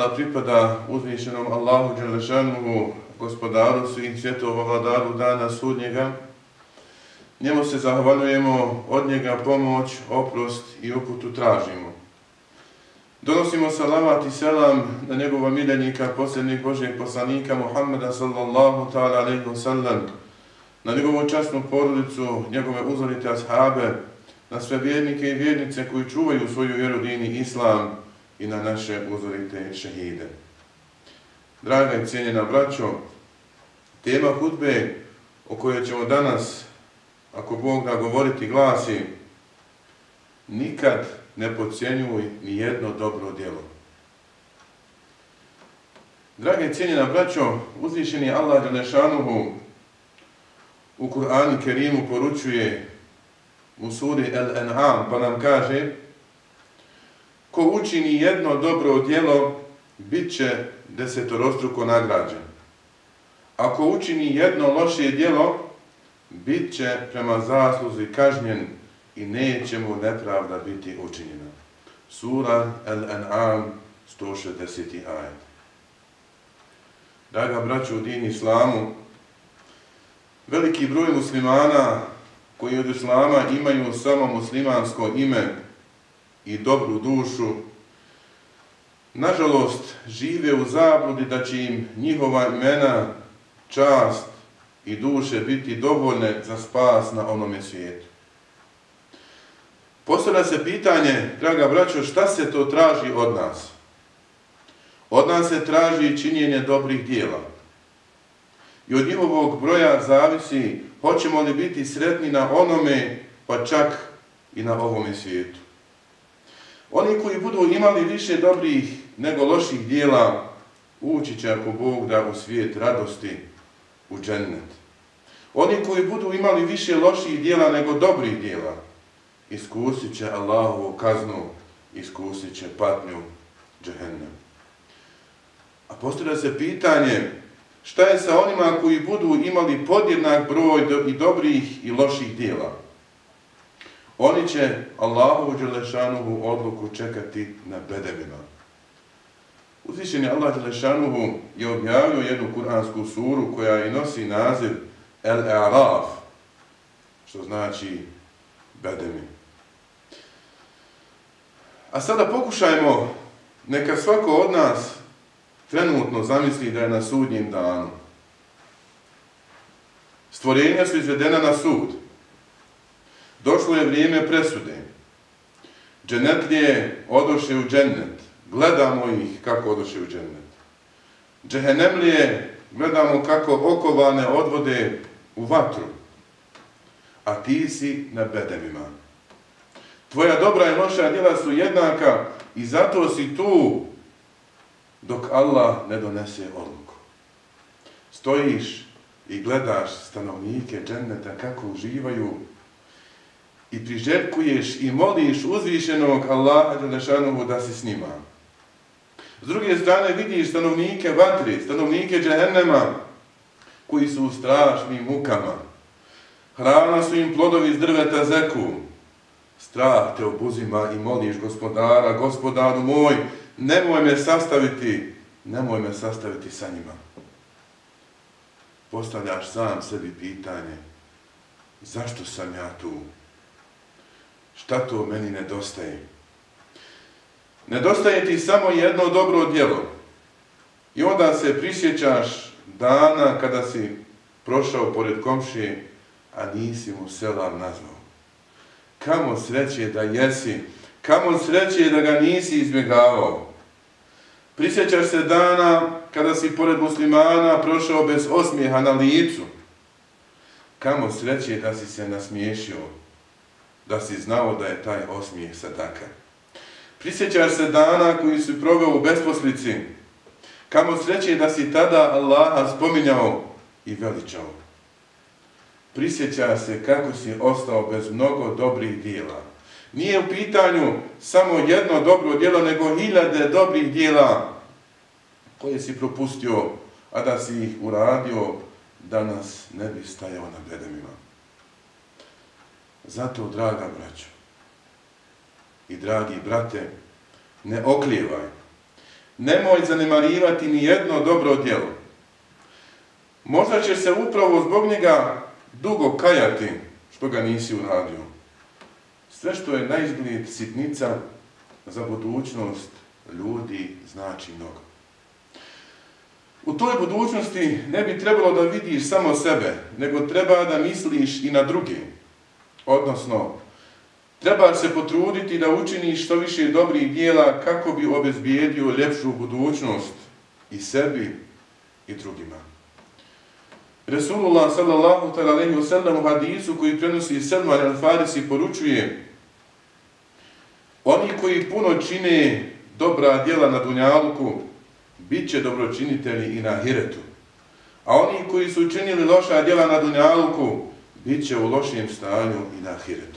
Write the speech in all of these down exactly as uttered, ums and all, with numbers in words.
zahvala pripada uzvišenom Allahu Đelešanuhu, gospodaru svih svjetova, vladaru dana sudnjega. Njemu se zahvaljujemo, od njega pomoć, oprost i uputu tražimo. Donosimo salavat i selam na njegova miljenika, posljednjeg Božjeg poslanika Muhammeda sallallahu ta'ala alaihi wa sallam, na njegovu časnu porodicu, njegove uzorite ashabe, na sve vjernike i vjernice koji čuvaju svoju vjeru, dini islam, i na naše uzorite šehide. Draga i cijenjena braćo, tema hudbe o kojoj ćemo danas, ako Bog da, govoriti, glasi: nikad ne podcjenjuj ni jedno dobro djelo. Draga i cijenjena braćo, uzvišeni Allah Đelešanuhu u Kur'anu Kerimu poručuje u suri El-En'am, pa nam kaže: ko učini jedno dobro djelo, bit će desetorostruko nagrađen. Ako učini jedno loše djelo, bit će prema zasluzi kažnjen i neće mu nepravda biti učinjena. Sura El-En'am, sto šezdeseti ajet. Draga braćo u dini islamu, veliki broj muslimana koji od islama imaju samo muslimansko ime i dobru dušu, nažalost žive u zabludi da će im njihova imena, čast i duše biti dovoljne za spas na onome svijetu. Postavlja se pitanje, draga braćo, šta se to traži od nas? Od nas se traži činjenje dobrih djela. I od njihovog broja zavisi hoćemo li biti sretni na onome, pa čak i na ovome svijetu. Oni koji budu imali više dobrih nego loših djela, ući će, ako Bog da, u svijet radosti, u džennet. Oni koji budu imali više loših djela nego dobrih djela, iskusit će Allahovu kaznu, iskusit će patnju, džehennem. A postavlja se pitanje, šta je sa onima koji budu imali podjednak broj i dobrih i loših djela? Oni će Allahovu Đelešanuhu odluku čekati na bedevima. Uzvišeni Allah Đelešanuhu je objavio jednu kuransku suru koja i nosi naziv El-A'raf, što znači bedemi. A sada pokušajmo, neka svako od nas trenutno zamisli da je na sudnjem danu. Stvorenja su izvedena na sud. Došlo je vrijeme presude. Dženetlije odoše u džennet. Gledamo ih kako odoše u džennet. Džehennemlije gledamo kako okovane odvode u vatru. A ti si na bedevima. Tvoja dobra i loša djela su jednaka i zato si tu dok Allah ne donese odluku. Stojiš i gledaš stanovnike dženneta kako uživaju i priželjkuješ i moliš uzvišenog Allaha Đelešanuhu da si s njima. S druge strane vidiš stanovnike vatri, stanovnike džehennema, koji su u strašnim mukama. Hrana su im plodovi iz drveta zeku. Strah te obuzima i moliš gospodara: gospodaru moj, nemoj me sastaviti, nemoj me sastaviti sa njima. Postavljaš sam sebi pitanje: zašto sam ja tu? Šta to meni nedostaje? Nedostaje ti samo jedno dobro djelo. I onda se prisjećaš dana kada si prošao pored komšije, a nisi mu selam nazvao. Kamo sreće da jesi, kamo sreće da ga nisi izbjegavao. Prisjećaš se dana kada si pored muslimana prošao bez osmijeha na licu. Kamo sreće da si se nasmiješio, da si znao da je taj osmijeh sadaka. Prisjećaš se dana koji si proveo u besposlici. Kamo sreće da si tada Allaha spominjao i veličao. Prisjećaš se kako si ostao bez mnogo dobrih djela. Nije u pitanju samo jedno dobro djelo, nego hiljade dobrih djela koje si propustio, a da si ih uradio, danas ne bi stajao na bedemima. Zato, draga braćo i dragi brate, ne oklijevaj. nemoj zanemarivati ni jedno dobro djelo. Možda ćeš se upravo zbog njega dugo kajati što ga nisi uradio. Sve što je na izgled sitnica, za budućnost ljudi znači mnogo. U toj budućnosti ne bi trebalo da vidiš samo sebe, nego treba da misliš i na druge. Odnosno, trebaš se potruditi da učiniš što više dobrih djela kako bi obezbijedio ljepšu budućnost i sebi i drugima. Resulullah sallallahu alejhi ve sellem u hadisu koji prenosi Selman al-Farisi poručuje: oni koji puno čine dobra djela na dunjaluku, bit će dobročinitelji i na ahiretu. A oni koji su činili loša djela na dunjaluku, bit će u lošijem stanju i na ahiretu.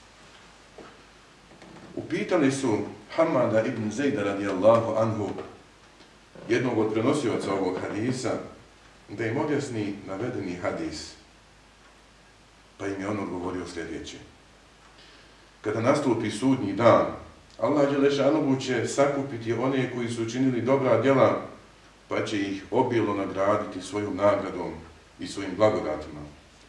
Upitali su Hamada ibn Zejda radijallahu anhu, jednog od prenosioca ovog hadisa, da im objasni navedeni hadis. Pa im je on odgovorio sljedeće: kada nastupi sudnji dan, Allah dželešanohu će sakupiti one koji su činili dobra djela, pa će ih obilno nagraditi svojom nagradom i svojim blagodatima.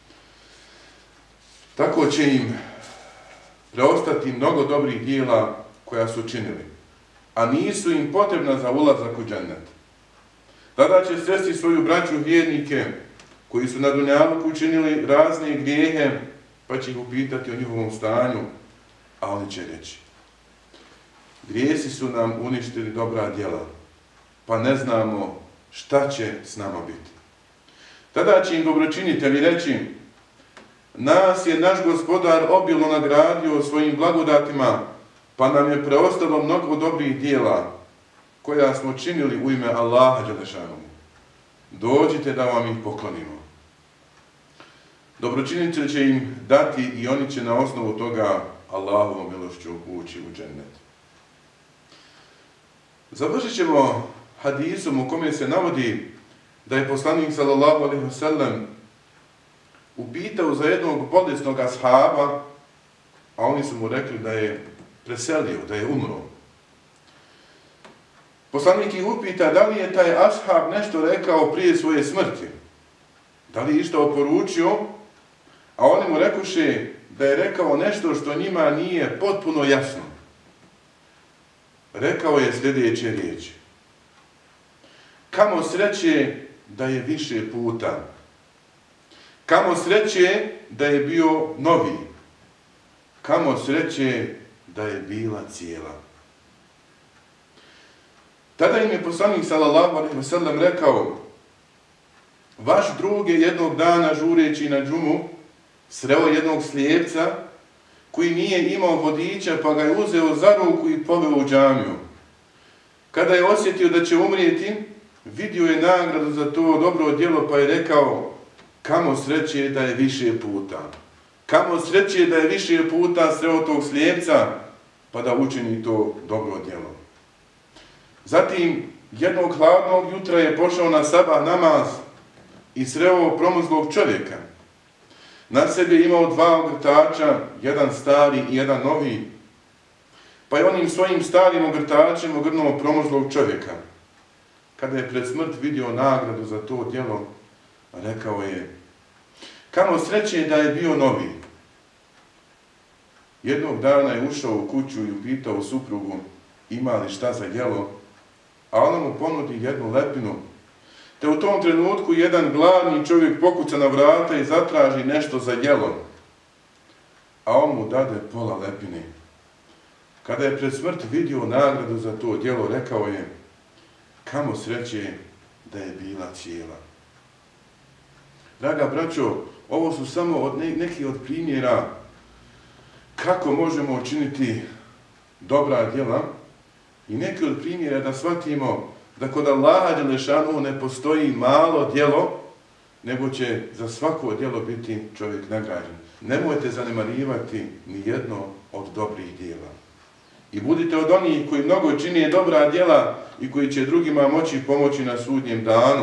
Tako će im preostati mnogo dobrih djela koja su činili, a nisu im potrebna za ulazak u džennet. Tada će sresti svoju braću vjernike koji su na dunjaluku učinili razne grijehe, pa će ih upitati o njihovom stanju, a oni će reći: grijesi su nam uništili dobra djela, pa ne znamo šta će s nama biti. Tada će im dobročinitelji reći: nas je naš gospodar obilno nagradio svojim blagodatima, pa nam je preostalo mnogo dobrih djela koja smo činili u ime Allaha dželešanohu. Dođite da vam ih poklonimo. Dobročinitelj će im dati i oni će na osnovu toga Allahovom milošću ući u džennet. Završit ćemo hadisom u kome se navodi da je poslanik sallallahu alejhi ve sellem upitao za jednog bolesnog ashaba, a oni su mu rekli da je preselio, da je umro. Poslanik ih upita da li je taj ashab nešto rekao prije svoje smrti, da li je išta oporučio, a oni mu rekuše da je rekao nešto što njima nije potpuno jasno. Rekao je sljedeće riječi: kamo sreće da je više puta, kamo sreće da je bio novi, kamo sreće da je bila cijela. Tada im je poslanik sallallahu alejhi ve sellem rekao: vaš drug je jednog dana žureći na džumu sreo jednog slijepca koji nije imao vodiča, pa ga je uzeo za ruku i poveo u džamiju. Kada je osjetio da će umrijeti, vidio je nagradu za to dobro djelo, pa je rekao: kamo sreće da je više puta, kamo sreće da je više puta sreo tog slijepca, pa da učini to dobro djelo. Zatim, jednog hladnog jutra je pošao na sabah namaz i sreo promuzlog čovjeka. Na sebi je imao dva ogrtača, jedan stari i jedan novi, pa je onim svojim starim ogrtačem ogrnuo promuzlog čovjeka. Kada je pred smrt vidio nagradu za to djelo, rekao je: kamo sreće da je bio novi. Jednog dana je ušao u kuću i upitao suprugu ima li šta za jelo, a ona mu ponudi jednu lepinu. Te u tom trenutku jedan gladni čovjek pokuca na vrata i zatraži nešto za jelo, a on mu dade pola lepine. Kada je pred smrt vidio nagradu za to djelo, rekao je: kamo sreće da je bila cijela. Draga braćo, ovo su samo od ne, neki od primjera kako možemo učiniti dobra djela i neki od primjera da shvatimo da kod Allaha dželešanohu ne postoji malo djelo, nego će za svako djelo biti čovjek nagrađen. Nemojte zanemarivati ni jedno od dobrih djela. I budite od onih koji mnogo čine dobra djela i koji će drugima moći pomoći na sudnjem danu.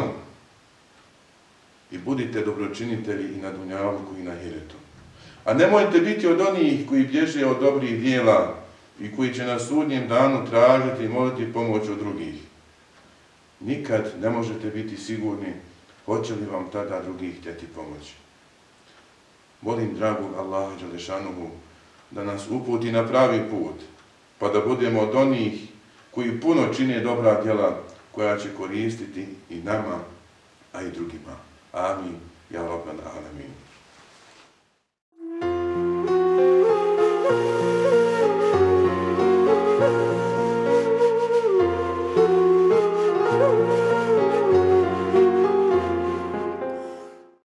I budite dobročinitelji i na dunjaluku i na ahiretu. A nemojte biti od onih koji bježe od dobrih djela i koji će na sudnjem danu tražiti i moliti pomoć od drugih. nikad ne možete biti sigurni hoće li vam tada drugi htjeti pomoći. Molim dragog Allaha dželešanuhu da nas uputi na pravi put, pa da budemo od onih koji puno čine dobra djela koja će koristiti i nama, a i drugima. Amin. Ja Rabbal alamin.